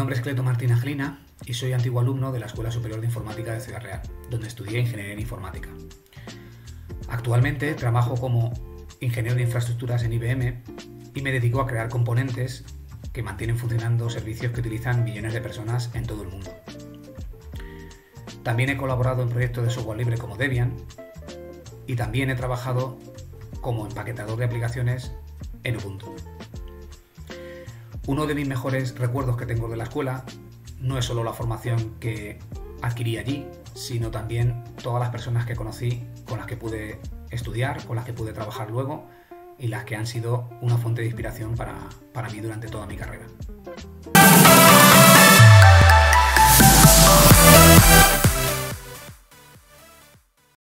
nombre es Cleto Martín Angelina y soy antiguo alumno de la Escuela Superior de Informática de Ciudad Real, donde estudié Ingeniería en Informática. Actualmente trabajo como ingeniero de infraestructuras en IBM y me dedico a crear componentes que mantienen funcionando servicios que utilizan millones de personas en todo el mundo. También he colaborado en proyectos de software libre como Debian y también he trabajado como empaquetador de aplicaciones en Ubuntu. Uno de mis mejores recuerdos que tengo de la escuela no es solo la formación que adquirí allí, sino también todas las personas que conocí, con las que pude estudiar, con las que pude trabajar luego y las que han sido una fuente de inspiración para mí durante toda mi carrera.